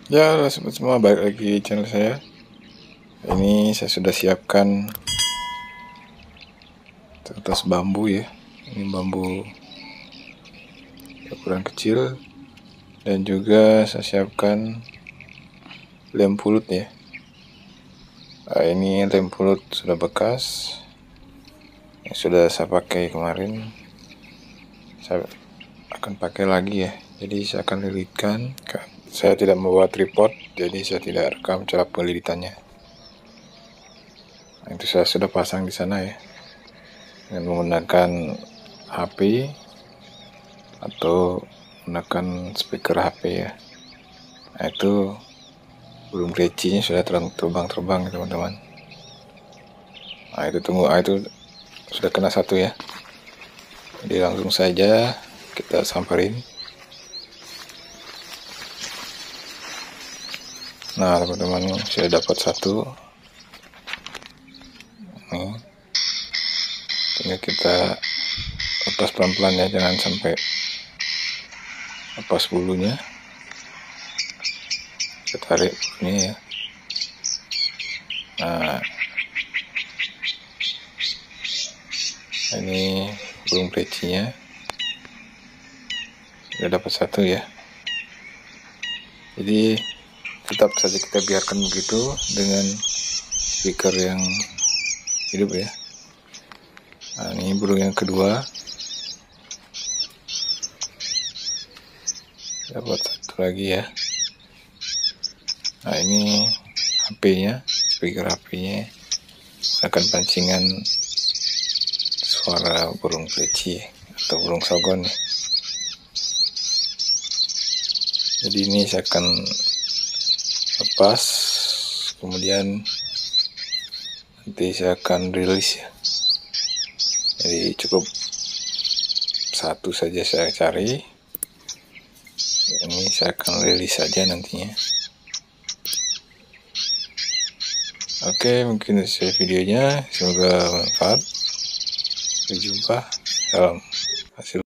Ya, sobat semua, balik lagi di channel saya. Ini saya sudah siapkan kertas bambu ya. Ini bambu ukuran kecil, dan juga saya siapkan lem pulut ya. Nah, ini lem pulut sudah bekas yang sudah saya pakai kemarin. Saya akan pakai lagi ya. Jadi saya akan lilitkan. Saya tidak membawa tripod, jadi saya tidak rekam cara pelilitannya. Nah, itu saya sudah pasang di sana ya, dengan menggunakan HP atau menggunakan speaker HP ya. Nah, itu burung recinya sudah terbang-terbang ya teman-teman. Nah, itu tunggu, itu sudah kena satu ya. Jadi langsung saja kita samperin. Nah teman-teman, sudah dapat satu. Nih, tinggal kita lepas pelan-pelan ya, jangan sampai lepas bulunya. Kita tarik ini ya. Nah, ini burung precinya sudah dapat satu ya. Jadi tetap saja kita biarkan begitu dengan speaker yang hidup ya. Nah, ini burung yang kedua dapat satu lagi ya. Nah, ini HP-nya, speaker HP-nya akan pancingan suara burung preci atau burung sogon ya. Jadi ini saya akan lepas, kemudian nanti saya akan rilis ya. Jadi cukup satu saja saya cari, ini saya akan rilis saja nantinya. Oke, mungkin itu videonya, semoga bermanfaat. Sampai jumpa, salam hasil.